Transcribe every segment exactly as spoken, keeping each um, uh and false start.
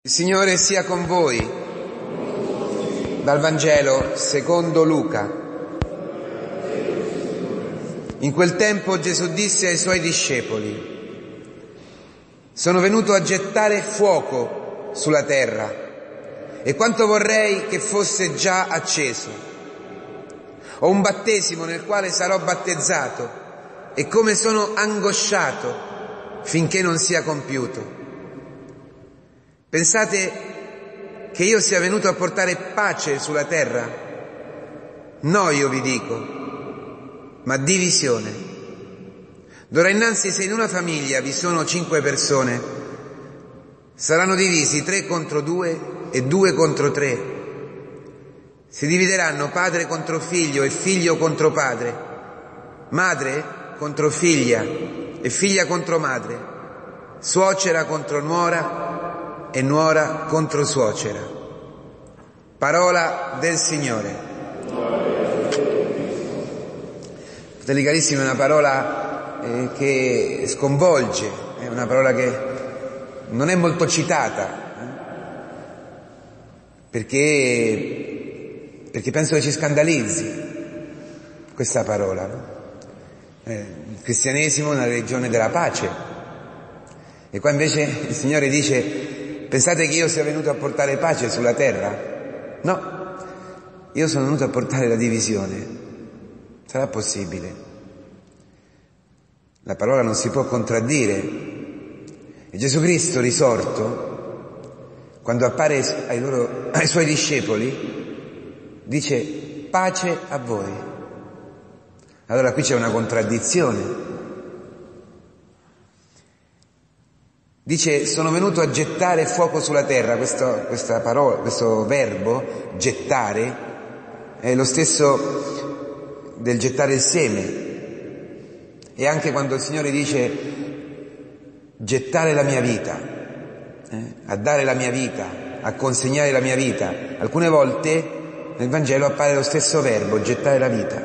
Il Signore sia con voi. Dal Vangelo secondo Luca. In quel tempo Gesù disse ai suoi discepoli: sono venuto a gettare fuoco sulla terra, e quanto vorrei che fosse già acceso. Ho un battesimo nel quale sarò battezzato, e come sono angosciato finché non sia compiuto. Pensate che io sia venuto a portare pace sulla terra? No, io vi dico, ma divisione. D'ora innanzi, se in una famiglia vi sono cinque persone, saranno divisi tre contro due e due contro tre. Si divideranno padre contro figlio e figlio contro padre, madre contro figlia e figlia contro madre, suocera contro nuora e nuora contro suocera. Parola del Signore. Fratelli carissimi, è una parola eh, che sconvolge, è una parola che non è molto citata, eh? perché, perché penso che ci scandalizzi questa parola. No? Eh, il cristianesimo è una religione della pace, e qua invece il Signore dice: pensate che io sia venuto a portare pace sulla terra? No, io sono venuto a portare la divisione. Sarà possibile? La parola non si può contraddire. E Gesù Cristo risorto, quando appare ai, loro, ai suoi discepoli, dice: pace a voi. Allora qui c'è una contraddizione. Dice: sono venuto a gettare fuoco sulla terra. Questo, questa parola, questo verbo, gettare, è lo stesso del gettare il seme. E anche quando il Signore dice gettare la mia vita, eh, a dare la mia vita, a consegnare la mia vita, alcune volte nel Vangelo appare lo stesso verbo, gettare la vita.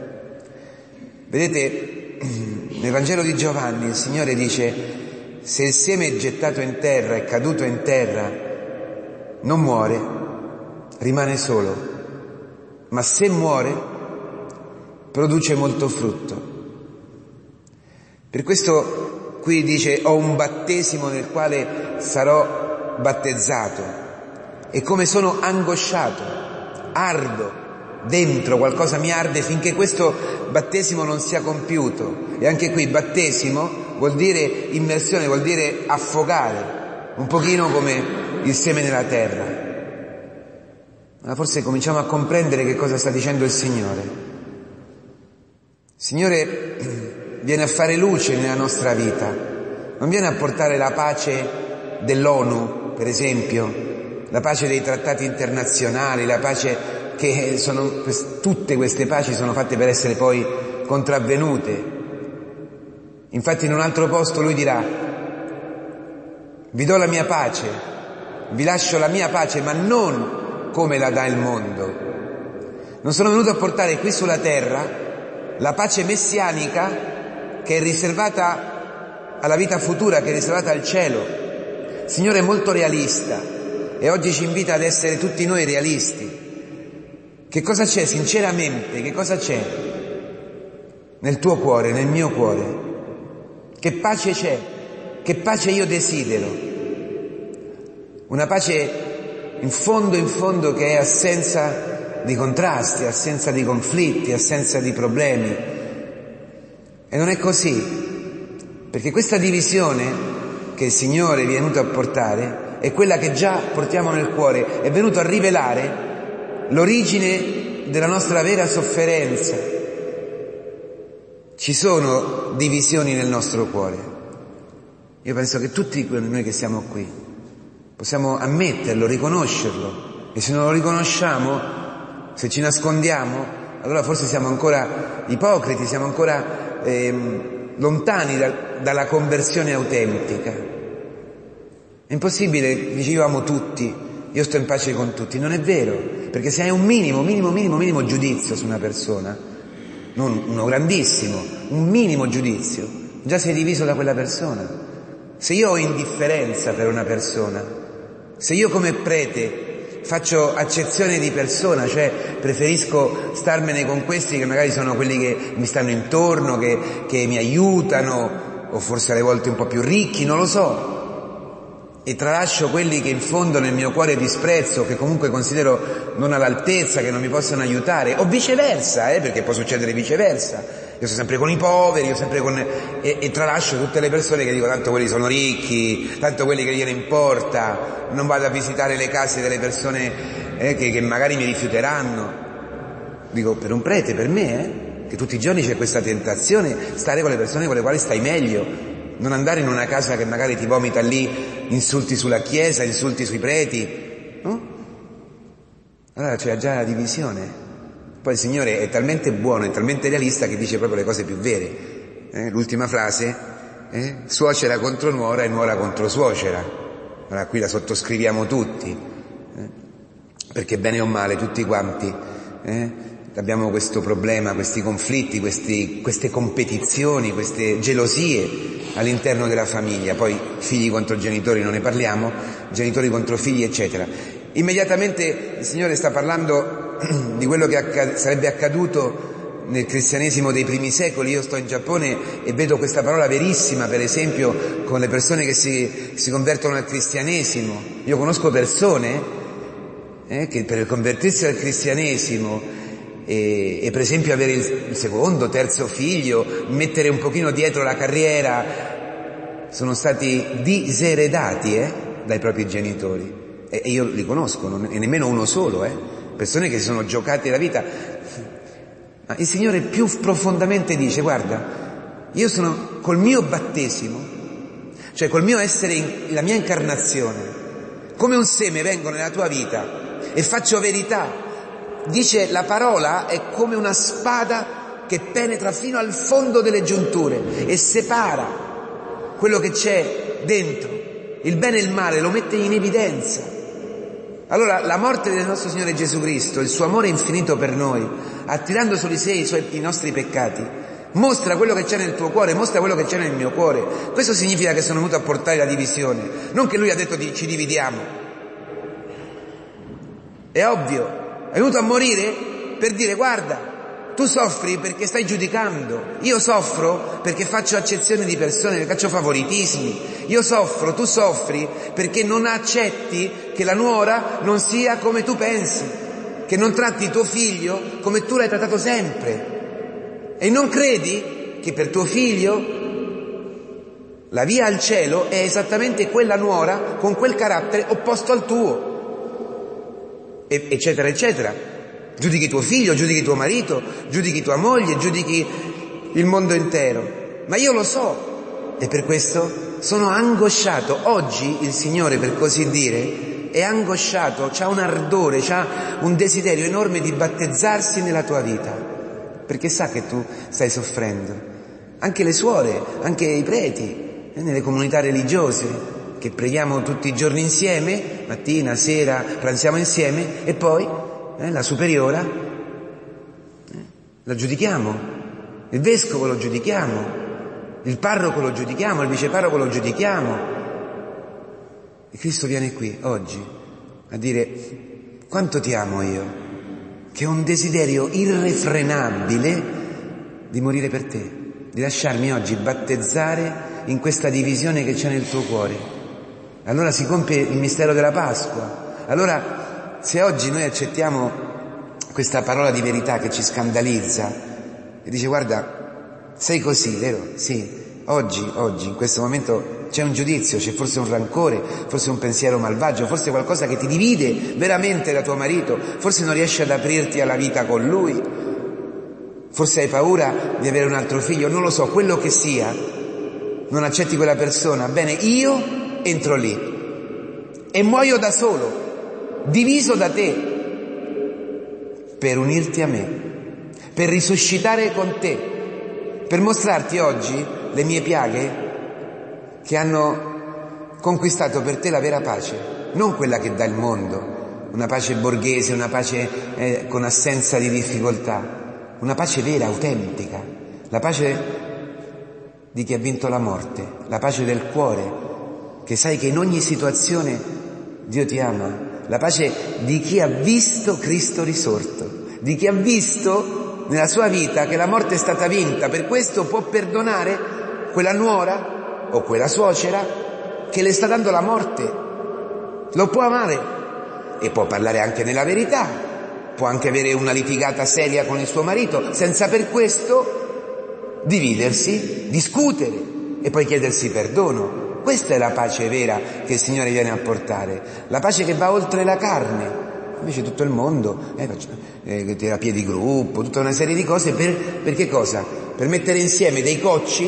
Vedete, nel Vangelo di Giovanni il Signore dice: se il seme è gettato in terra, è caduto in terra, non muore, rimane solo, ma se muore, produce molto frutto. Per questo qui dice: ho un battesimo nel quale sarò battezzato, e come sono angosciato, ardo dentro, qualcosa mi arde finché questo battesimo non sia compiuto. E anche qui battesimo vuol dire immersione, vuol dire affogare, un pochino come il seme nella terra. Ma forse cominciamo a comprendere che cosa sta dicendo il Signore. Il Signore viene a fare luce nella nostra vita, non viene a portare la pace dell'ONU, per esempio, la pace dei trattati internazionali, la pace che sono, tutte queste paci sono fatte per essere poi contravvenute. Infatti in un altro posto lui dirà: vi do la mia pace, vi lascio la mia pace, ma non come la dà il mondo. Non sono venuto a portare qui sulla terra la pace messianica che è riservata alla vita futura, che è riservata al cielo. Il Signore è molto realista e oggi ci invita ad essere tutti noi realisti. Che cosa c'è sinceramente, che cosa c'è nel tuo cuore, nel mio cuore? Che pace c'è? Che pace io desidero? Una pace in fondo, in fondo, che è assenza di contrasti, assenza di conflitti, assenza di problemi. E non è così, perché questa divisione che il Signore è venuto a portare è quella che già portiamo nel cuore, è venuto a rivelare l'origine della nostra vera sofferenza. Ci sono divisioni nel nostro cuore. Io penso che tutti noi che siamo qui possiamo ammetterlo, riconoscerlo, e se non lo riconosciamo, se ci nascondiamo, allora forse siamo ancora ipocriti, siamo ancora eh, lontani da, dalla conversione autentica. È impossibile, dicevamo tutti, io sto in pace con tutti. Non è vero, perché se hai un minimo, minimo, minimo, minimo giudizio su una persona, non uno grandissimo, un minimo giudizio, già sei diviso da quella persona. Se io ho indifferenza per una persona, Se io come prete faccio accezione di persona, cioè preferisco starmene con questi che magari sono quelli che mi stanno intorno, che, che mi aiutano, o forse alle volte un po' più ricchi, non lo so, e tralascio quelli che in fondo nel mio cuore disprezzo, che comunque considero non all'altezza, che non mi possono aiutare, o viceversa, eh, perché può succedere viceversa. Io sto sempre con i poveri, io sempre con e, e tralascio tutte le persone che dico tanto quelli sono ricchi, tanto quelli che gliene importa, non vado a visitare le case delle persone eh, che, che magari mi rifiuteranno. Dico, per un prete, per me, eh, che tutti i giorni c'è questa tentazione, stare con le persone con le quali stai meglio, non andare in una casa che magari ti vomita lì insulti sulla chiesa, insulti sui preti, no? Allora c'è già la divisione. Poi il Signore è talmente buono, è talmente realista che dice proprio le cose più vere. Eh, l'ultima frase, eh, suocera contro nuora e nuora contro suocera. Allora qui la sottoscriviamo tutti, eh, perché bene o male tutti quanti eh, abbiamo questo problema, questi conflitti, questi, queste competizioni, queste gelosie all'interno della famiglia. Poi figli contro genitori non ne parliamo, genitori contro figli, eccetera. Immediatamente il Signore sta parlando di quello che accad- sarebbe accaduto nel cristianesimo dei primi secoli. Io sto in Giappone e vedo questa parola verissima, per esempio, con le persone che si, si convertono al cristianesimo. Io conosco persone eh, che per convertirsi al cristianesimo e, e per esempio avere il, il secondo, terzo figlio, mettere un pochino dietro la carriera, sono stati diseredati eh, dai propri genitori. E, e io li conosco, non, e nemmeno uno solo, eh. Persone che si sono giocate la vita. Ma il Signore più profondamente dice, guarda, io sono col mio battesimo, cioè col mio essere in, la mia incarnazione, come un seme vengo nella tua vita e faccio verità. Dice, la parola è come una spada che penetra fino al fondo delle giunture e separa quello che c'è dentro, il bene e il male, lo mette in evidenza. Allora la morte del nostro Signore Gesù Cristo, il suo amore infinito per noi, attirando su di sé i, suoi, i nostri peccati, mostra quello che c'è nel tuo cuore, mostra quello che c'è nel mio cuore. Questo significa che sono venuto a portare la divisione, non che Lui ha detto di, ci dividiamo. È ovvio, è venuto a morire per dire, guarda, tu soffri perché stai giudicando, io soffro perché faccio accezione di persone, perché faccio favoritismi, io soffro, tu soffri perché non accetti che la nuora non sia come tu pensi, che non tratti tuo figlio come tu l'hai trattato sempre e non credi che per tuo figlio la via al cielo è esattamente quella nuora con quel carattere opposto al tuo, e, eccetera eccetera. Giudichi tuo figlio, giudichi tuo marito, giudichi tua moglie, giudichi il mondo intero. Ma io lo so e per questo sono angosciato. Oggi il Signore, per così dire, è angosciato, c'ha un ardore, c'ha un desiderio enorme di battezzarsi nella tua vita, perché sa che tu stai soffrendo. Anche le suore, anche i preti, eh, nelle comunità religiose, che preghiamo tutti i giorni insieme, mattina, sera, pranziamo insieme e poi Eh, la superiora eh, la giudichiamo, il vescovo lo giudichiamo, il parroco lo giudichiamo, il viceparroco lo giudichiamo. E Cristo viene qui oggi a dire quanto ti amo io, che ho un desiderio irrefrenabile di morire per te, di lasciarmi oggi battezzare in questa divisione che c'è nel tuo cuore. Allora si compie il mistero della Pasqua. Allora se oggi noi accettiamo questa parola di verità che ci scandalizza e dice guarda, sei così, vero? Sì, oggi, oggi, in questo momento c'è un giudizio, c'è forse un rancore, forse un pensiero malvagio, forse qualcosa che ti divide veramente da tuo marito, forse non riesci ad aprirti alla vita con lui, forse hai paura di avere un altro figlio, non lo so, quello che sia, non accetti quella persona, bene, io entro lì e muoio da solo, diviso da te, per unirti a me, per risuscitare con te, per mostrarti oggi le mie piaghe che hanno conquistato per te la vera pace, non quella che dà il mondo, una pace borghese, una pace eh, con assenza di difficoltà, una pace vera, autentica, la pace di chi ha vinto la morte, la pace del cuore, che sai che in ogni situazione Dio ti ama. La pace di chi ha visto Cristo risorto, di chi ha visto nella sua vita che la morte è stata vinta, per questo può perdonare quella nuora o quella suocera che le sta dando la morte. Lo può amare e può parlare anche nella verità, può anche avere una litigata seria con il suo marito senza per questo dividersi, discutere e poi chiedersi perdono. Questa è la pace vera che il Signore viene a portare, la pace che va oltre la carne. Invece tutto il mondo, eh, eh, terapie di gruppo, tutta una serie di cose, per, per che cosa? Per mettere insieme dei cocci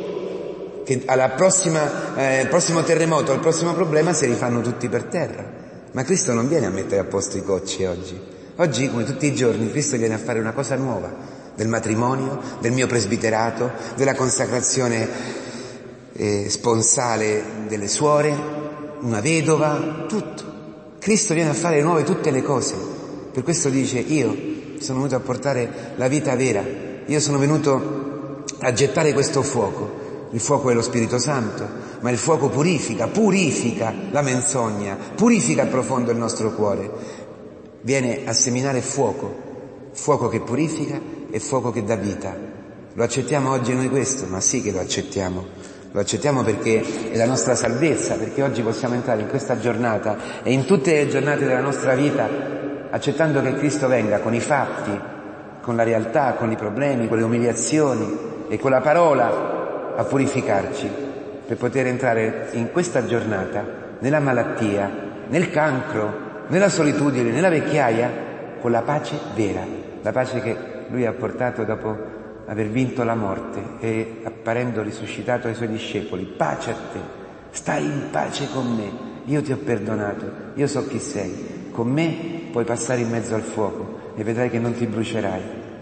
che alla prossima, eh, al prossimo terremoto, al prossimo problema si rifanno tutti per terra. Ma Cristo non viene a mettere a posto i cocci oggi. Oggi, come tutti i giorni, Cristo viene a fare una cosa nuova, del matrimonio, del mio presbiterato, della consacrazione Eh, sponsale delle suore, una vedova, tutto. Cristo viene a fare nuove tutte le cose. Per questo dice: io sono venuto a portare la vita vera, io sono venuto a gettare questo fuoco. Il fuoco è lo Spirito Santo, ma il fuoco purifica, purifica la menzogna, purifica a profondo il nostro cuore. Viene a seminare fuoco, fuoco che purifica e fuoco che dà vita. Lo accettiamo oggi noi questo? Ma sì che lo accettiamo. Lo accettiamo perché è la nostra salvezza, perché oggi possiamo entrare in questa giornata e in tutte le giornate della nostra vita accettando che Cristo venga con i fatti, con la realtà, con i problemi, con le umiliazioni e con la parola a purificarci per poter entrare in questa giornata nella malattia, nel cancro, nella solitudine, nella vecchiaia, con la pace vera, la pace che Lui ha portato dopo aver vinto la morte e apparendo risuscitato ai Suoi discepoli. Pace a te, stai in pace con me, io ti ho perdonato, io so chi sei, con me puoi passare in mezzo al fuoco e vedrai che non ti brucerai.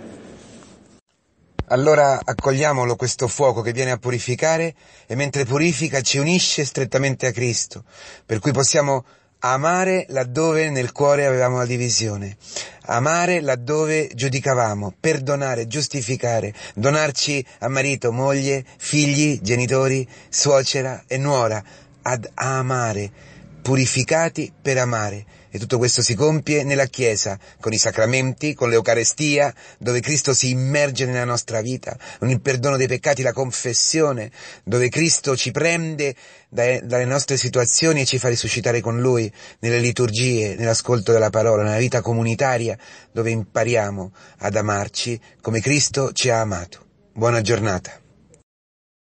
Allora accogliamolo questo fuoco che viene a purificare e mentre purifica ci unisce strettamente a Cristo, per cui possiamo amare laddove nel cuore avevamo la divisione, amare laddove giudicavamo, perdonare, giustificare, donarci a marito, moglie, figli, genitori, suocera e nuora, ad amare, purificati per amare. E tutto questo si compie nella Chiesa, con i sacramenti, con l'Eucarestia, dove Cristo si immerge nella nostra vita, con il perdono dei peccati, la confessione, dove Cristo ci prende dai, dalle nostre situazioni e ci fa risuscitare con Lui, nelle liturgie, nell'ascolto della parola, nella vita comunitaria, dove impariamo ad amarci come Cristo ci ha amato. Buona giornata.